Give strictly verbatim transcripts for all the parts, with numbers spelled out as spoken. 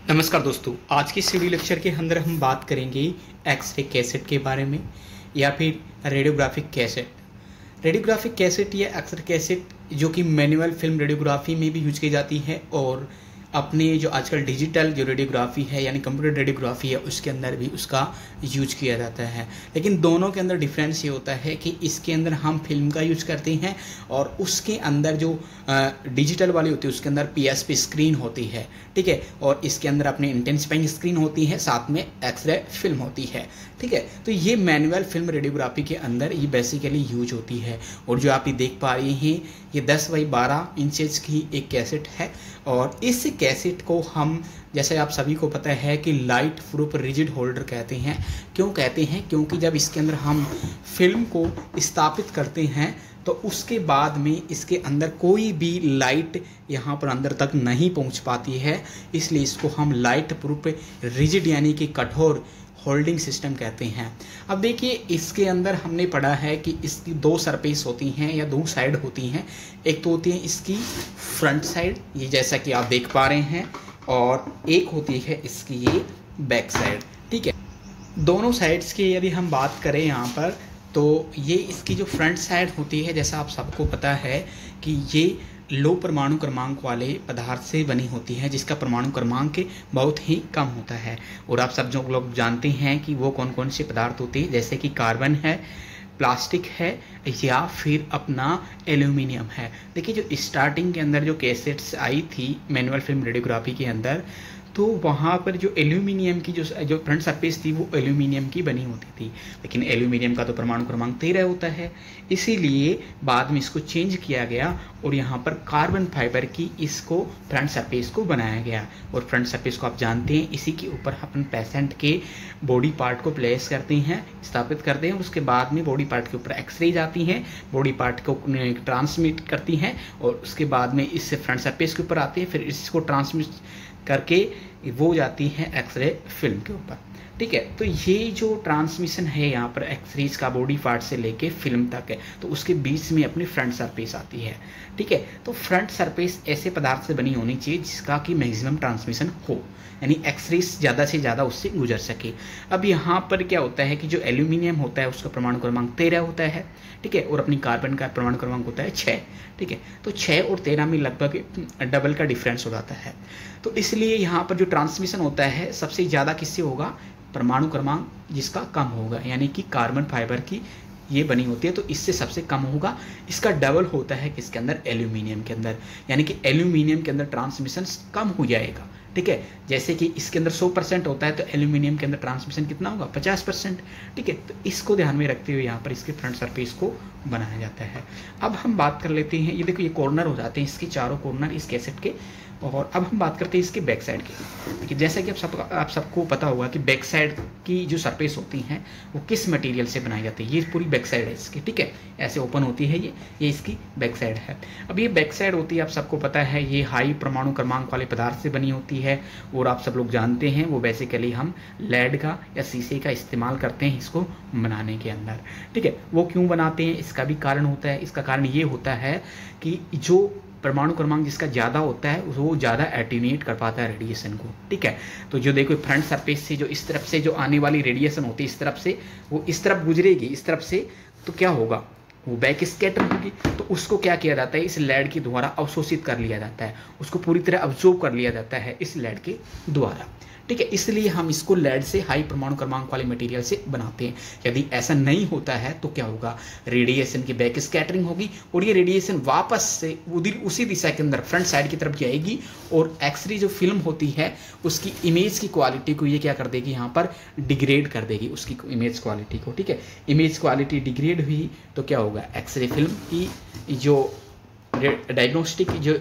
नमस्कार दोस्तों, आज की इस वीडियो लेक्चर के अंदर हम बात करेंगे एक्सरे कैसेट के बारे में या फिर रेडियोग्राफिक कैसेट। रेडियोग्राफिक कैसेट या एक्सरे कैसेट जो कि मैनुअल फिल्म रेडियोग्राफी में भी यूज की जाती है और अपने जो आजकल डिजिटल जो रेडियोग्राफी है यानी कंप्यूटर रेडियोग्राफी है उसके अंदर भी उसका यूज किया जाता है। लेकिन दोनों के अंदर डिफरेंस ये होता है कि इसके अंदर हम फिल्म का यूज करते हैं और उसके अंदर जो डिजिटल वाली होती है उसके अंदर पीएसपी स्क्रीन होती है, ठीक है। और इसके अंदर अपनी इंटेंसिफाइंग स्क्रीन होती है, साथ में एक्सरे फिल्म होती है, ठीक है। तो ये मैनुअल फिल्म रेडियोग्राफी के अंदर ये बेसिकली यूज होती है। और जो आप ये देख पा रहे हैं ये दस बाई बारह इंचेस की एक कैसेट है और इस कैसेट को हम, जैसे आप सभी को पता है कि लाइट प्रूफ रिजिड होल्डर कहते हैं। क्यों कहते हैं? क्योंकि जब इसके अंदर हम फिल्म को स्थापित करते हैं तो उसके बाद में इसके अंदर कोई भी लाइट यहाँ पर अंदर तक नहीं पहुँच पाती है, इसलिए इसको हम लाइट प्रूफ रिजिड यानी कि कठोर होल्डिंग सिस्टम कहते हैं। अब देखिए इसके अंदर हमने पढ़ा है कि इसकी दो सरफेस होती हैं या दो साइड होती हैं। एक तो होती है इसकी फ्रंट साइड, ये जैसा कि आप देख पा रहे हैं, और एक होती है इसकी ये बैक साइड, ठीक है। दोनों साइड्स की यदि हम बात करें यहाँ पर तो ये इसकी जो फ्रंट साइड होती है, जैसा आप सबको पता है कि ये लो परमाणु क्रमांक वाले पदार्थ से बनी होती है जिसका परमाणु क्रमांक बहुत ही कम होता है। और आप सब जो लोग जानते हैं कि वो कौन कौन से पदार्थ होते हैं, जैसे कि कार्बन है, प्लास्टिक है या फिर अपना एल्यूमिनियम है। देखिए जो स्टार्टिंग के अंदर जो कैसेट्स आई थी मैनुअल फिल्म रेडियोग्राफी के अंदर, तो वहाँ पर जो एल्यूमिनियम की जो जो फ्रंट सरफेस थी वो एल्यूमिनियम की बनी होती थी, लेकिन एल्यूमिनियम का तो परमाणु क्रमांक तेरह होता है, इसीलिए बाद में इसको चेंज किया गया और यहाँ पर कार्बन फाइबर की इसको फ्रंट सरफेस को बनाया गया। और फ्रंट सरफेस को आप जानते हैं, इसी के ऊपर अपन पेशेंट के बॉडी पार्ट को प्लेस करते हैं, स्थापित करते हैं, और उसके बाद में बॉडी पार्ट के ऊपर एक्सरे जाती हैं, बॉडी पार्ट को ट्रांसमिट करती हैं और उसके बाद में इससे फ्रंट सरफेस के ऊपर आते हैं, फिर इसको ट्रांसमिट करके वो जाती है एक्सरे फिल्म के ऊपर, ठीक है। तो ये जो ट्रांसमिशन है यहाँ पर एक्सरेज का बॉडी पार्ट से लेके फिल्म तक है, तो उसके बीच में अपनी फ्रंट सरफेस आती है, ठीक है। तो फ्रंट सरफेस ऐसे पदार्थ से बनी होनी चाहिए जिसका कि मैक्सिमम ट्रांसमिशन हो, यानी एक्सरेज ज़्यादा से ज़्यादा उससे गुजर सके। अब यहाँ पर क्या होता है कि जो एल्यूमिनियम होता है उसका परमाणु क्रमांक तेरह होता है, ठीक है, और अपनी कार्बन का परमाणु क्रमांक होता है छः, ठीक है। तो छः और तेरह में लगभग डबल का डिफरेंस हो जाता है। तो इसलिए यहाँ पर जो ट्रांसमिशन होता है सबसे ज़्यादा किससे होगा? परमाणु क्रमांक जिसका कम होगा, यानी कि कार्बन फाइबर की ये बनी होती है तो इससे सबसे कम होगा। इसका डबल होता है किसके अंदर? एल्यूमिनियम के अंदर, यानी कि एल्यूमिनियम के अंदर ट्रांसमिशन कम हो जाएगा, ठीक है। जैसे कि इसके अंदर सौ परसेंट होता है तो एल्यूमिनियम के अंदर ट्रांसमिशन कितना होगा? पचास परसेंट, ठीक है। तो इसको ध्यान में रखते हुए यहाँ पर इसके फ्रंट सरफेस को बनाया जाता है। अब हम बात कर लेते हैं, ये देखो ये कॉर्नर हो जाते हैं इसके चारों कॉर्नर इस कैसेट के। और अब हम बात करते हैं इसके बैक साइड की, देखिए जैसा कि आप सब आप सबको पता होगा कि बैक साइड की जो सरफेस होती हैं वो किस मटेरियल से बनाई जाती है। ये पूरी बैक साइड है इसकी, ठीक है, ऐसे ओपन होती है ये ये इसकी बैक साइड है। अब ये बैक साइड होती है, आप सबको पता है, ये हाई परमाणु क्रमांक वाले पदार्थ से बनी होती है और आप सब लोग जानते हैं वो बेसिकली हम लेड का या शीशे का इस्तेमाल करते हैं इसको बनाने के अंदर, ठीक है। वो क्यों बनाते हैं इसका भी कारण होता है। इसका कारण ये होता है कि जो परमाणु क्रमांक जिसका ज़्यादा होता है वो ज़्यादा एटीन्यूएट कर पाता है रेडिएशन को, ठीक है। तो जो देखो फ्रंट सरफेस से जो इस तरफ से जो आने वाली रेडिएशन होती है इस तरफ से वो इस तरफ गुजरेगी, इस तरफ से, तो क्या होगा? वो बैक स्कैटर होगी। तो उसको क्या किया जाता है? इस लेड के द्वारा अवशोषित कर लिया जाता है, उसको पूरी तरह अब्जॉर्ब कर लिया जाता है इस लेड के द्वारा, ठीक है। इसलिए हम इसको लेड से हाई परमाणु क्रमांक वाले मटेरियल से बनाते हैं। यदि ऐसा नहीं होता है तो क्या होगा? रेडिएशन की बैक स्कैटरिंग होगी और ये रेडिएशन वापस से उधर उसी दिशा के अंदर फ्रंट साइड की तरफ जाएगी और एक्सरे जो फिल्म होती है उसकी इमेज की क्वालिटी को ये क्या कर देगी? यहाँ पर डिग्रेड कर देगी उसकी इमेज क्वालिटी को, ठीक है। इमेज क्वालिटी डिग्रेड हुई तो क्या होगा? एक्सरे फिल्म की जो डायग्नोस्टिक जो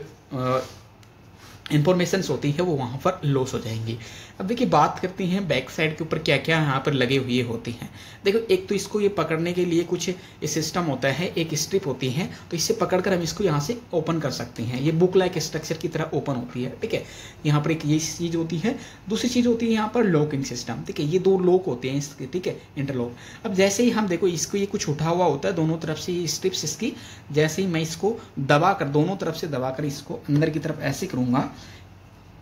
इंफॉर्मेशंस होती है वो वहाँ पर लॉस हो जाएंगी। अब देखिए बात करते हैं बैक साइड के ऊपर क्या क्या यहाँ पर लगे हुए होते हैं। देखो एक तो इसको ये पकड़ने के लिए कुछ सिस्टम होता है, एक स्ट्रिप होती है, तो इससे पकड़कर हम इसको यहाँ से ओपन कर सकते हैं। ये बुक लाइक स्ट्रक्चर की तरह ओपन होती है, ठीक है। यहाँ पर एक ये चीज़ होती है, दूसरी चीज़ होती है यहाँ पर लॉकिंग सिस्टम, ठीक है। ये दो लॉक होते हैं इसके, ठीक है, इंटरलॉक। अब जैसे ही हम देखो इसको ये कुछ उठा हुआ होता है दोनों तरफ से ये स्ट्रिप्स इसकी, जैसे ही मैं इसको दबा कर दोनों तरफ से दबा कर इसको अंदर की तरफ ऐसे करूँगा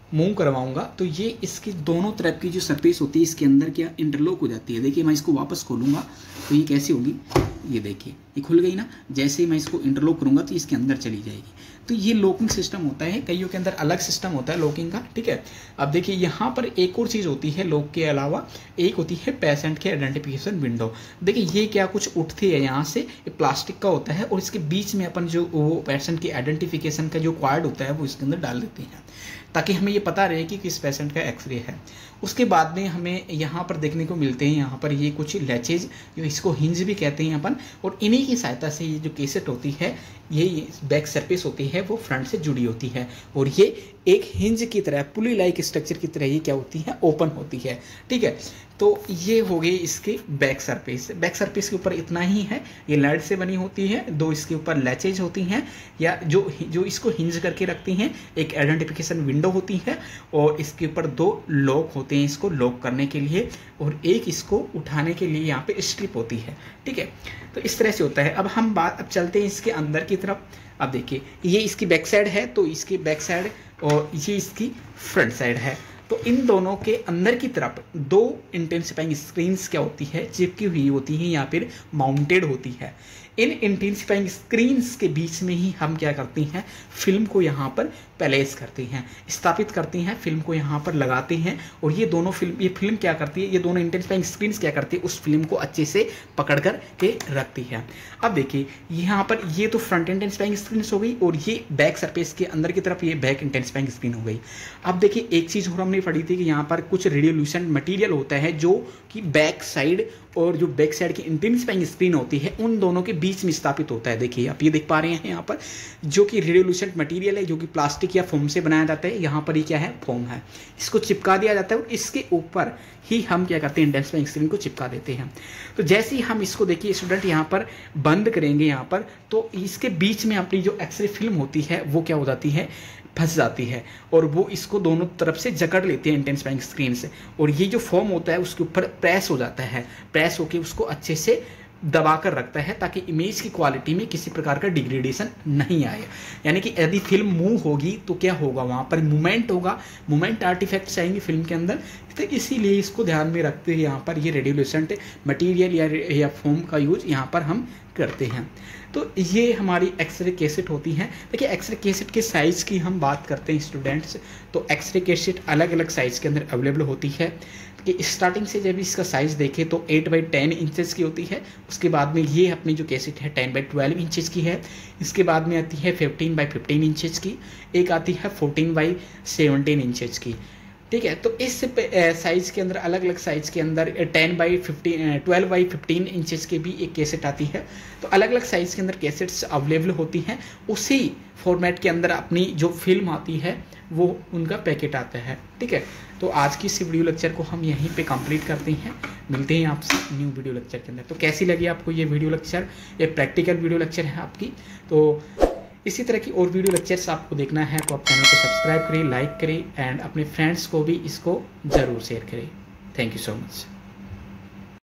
मूव करवाऊंगा तो ये इसकी दोनों तरफ की जो सरफेस होती है इसके अंदर क्या इंटरलॉक हो जाती है। देखिए मैं इसको वापस खोलूंगा तो ये कैसी होगी, ये देखिए ये खुल गई ना। जैसे ही मैं इसको इंटरलॉक करूंगा तो इसके अंदर चली जाएगी। तो ये लॉकिंग सिस्टम होता है, कईयों के अंदर अलग सिस्टम होता है लॉकिंग का, ठीक है। अब देखिए यहाँ पर एक और चीज़ होती है लॉक के अलावा, एक होती है पेशेंट के आइडेंटिफिकेशन विंडो। देखिए ये क्या कुछ उठती है यहाँ से, ये प्लास्टिक का होता है और इसके बीच में अपन जो वो पेशेंट की आइडेंटिफिकेशन का जो कार्ड होता है वो इसके अंदर डाल देते हैं ताकि हमें ये पता रहे कि किस पेशेंट का एक्सरे है। उसके बाद में हमें यहाँ पर देखने को मिलते हैं यहाँ पर ये कुछ लैचेज, जो इसको हिंज भी कहते हैं अपन, और इन्हीं की सहायता से ये जो केसेट होती है, ये बैक सरफेस होती है वो फ्रंट से जुड़ी होती है और ये एक हिंज की तरह, पुली लाइक स्ट्रक्चर की तरह ये क्या होती है, ओपन होती है, ठीक है। तो ये हो गई इसकी बैक सरफेस। बैक सरफेस के ऊपर इतना ही है, ये लेड से बनी होती है, दो इसके ऊपर लैचेज होती हैं या जो जो इसको हिंज करके रखती हैं, एक आइडेंटिफिकेशन विंडो होती है और इसके ऊपर दो लॉक होते हैं इसको लॉक करने के लिए, और एक इसको उठाने के लिए यहाँ पे स्ट्रिप होती है, ठीक है। तो इस तरह से होता है। अब हम बात अब चलते हैं इसके अंदर की तरफ। अब देखिए ये इसकी बैक साइड है, तो इसकी बैक साइड और ये इसकी फ्रंट साइड है। तो इन दोनों के अंदर की तरफ दो इंटेंसिफाइंग स्क्रीन्स क्या होती है, चिपकी हुई होती है या फिर माउंटेड होती है। इन इंटेंसिफाइंग स्क्रीन्स के बीच में ही हम क्या करते हैं, फिल्म को यहाँ पर प्लेस करते हैं, स्थापित करते हैं, फिल्म को यहाँ पर लगाते हैं और ये दोनों फिल्म ये फिल्म क्या करती है, ये दोनों इंटेंसिफाइंग स्क्रीन्स क्या करती है, उस फिल्म को अच्छे से पकड़ कर के रखती है। अब देखिए यहाँ पर ये तो फ्रंट इंटेंसिफाइंग स्क्रीन्स हो गई और ये बैक सरफेस के अंदर की तरफ ये बैक इंटेंसिफाइंग स्क्रीन हो गई। अब देखिए एक चीज़ और हमने पढ़ी थी कि यहाँ पर कुछ रेडियोल्यूशन मटेरियल होता है जो कि बैक साइड और जो बैक साइड की इंटेंसिफाइंग स्क्रीन होती है उन दोनों के बीच में स्थापित होता है। देखिए आप ये देख पा रहे हैं यहाँ पर जो कि रेडियोल्यूशन मटेरियल है, जो कि प्लास्टिक या फोम से बनाया जाता है। यहाँ पर ये क्या है, फोम है, इसको चिपका दिया जाता है और इसके ऊपर ही हम क्या करते हैं, इंटेंसिफाइंग स्क्रीन को चिपका देते हैं। तो जैसे ही हम इसको देखिए स्टूडेंट यहाँ पर बंद करेंगे यहाँ पर, तो इसके बीच में अपनी जो एक्सरे फिल्म होती है वो क्या हो जाती है, फंस जाती है और वो इसको दोनों तरफ से जकड़ लेते हैं इंटेंसिफाइंग स्क्रीन से, और ये जो फोम होता है उसके ऊपर प्रेस हो जाता है, प्रेस होके उसको अच्छे से दबा कर रखता है ताकि इमेज की क्वालिटी में किसी प्रकार का डिग्रेडेशन नहीं आए। यानी कि यदि फिल्म मूव होगी तो क्या होगा, वहाँ पर मूवमेंट होगा, मूवमेंट आर्टिफैक्ट्स आएंगे फिल्म के अंदर। तो इसीलिए इसको ध्यान में रखते हुए यहाँ पर ये रेडियोल्यूसेंट मटेरियल या या फोम का यूज यहाँ पर हम करते हैं। तो ये हमारी एक्सरे कैसेट होती हैं। देखिए एक्सरे कैसेट के साइज़ की हम बात करते हैं स्टूडेंट्स, तो एक्सरे कैसेट अलग अलग साइज़ के अंदर अवेलेबल होती है। कि स्टार्टिंग से जब इसका साइज़ देखें तो एट बाई टेन इंचज़ की होती है, उसके बाद में ये अपनी जो कैसेट है टेन बाई ट्वेल्व इंचज़ की है, इसके बाद में आती है फिफ्टीन बाई फिफ्टीन इंचज़ की, एक आती है फोर्टीन बाई सेवनटीन इंचज़ की, ठीक है। तो इस साइज़ के अंदर अलग अलग साइज़ के अंदर ten by fifteen twelve by fifteen inches की भी एक कैसेट आती है। तो अलग अलग साइज़ के अंदर कैसेट्स अवेलेबल होती हैं, उसी फॉर्मेट के अंदर अपनी जो फिल्म आती है वो उनका पैकेट आता है, ठीक है। तो आज की इस वीडियो लेक्चर को हम यहीं पे कंप्लीट करते हैं, मिलते हैं आपसे न्यू वीडियो लेक्चर के अंदर। तो कैसी लगी आपको ये वीडियो लेक्चर, ये प्रैक्टिकल वीडियो लेक्चर है आपकी। तो इसी तरह की और वीडियो लेक्चर्स आपको देखना है तो आप चैनल को सब्सक्राइब करें, लाइक करें एंड अपने फ्रेंड्स को भी इसको ज़रूर शेयर करें। Thank you so much.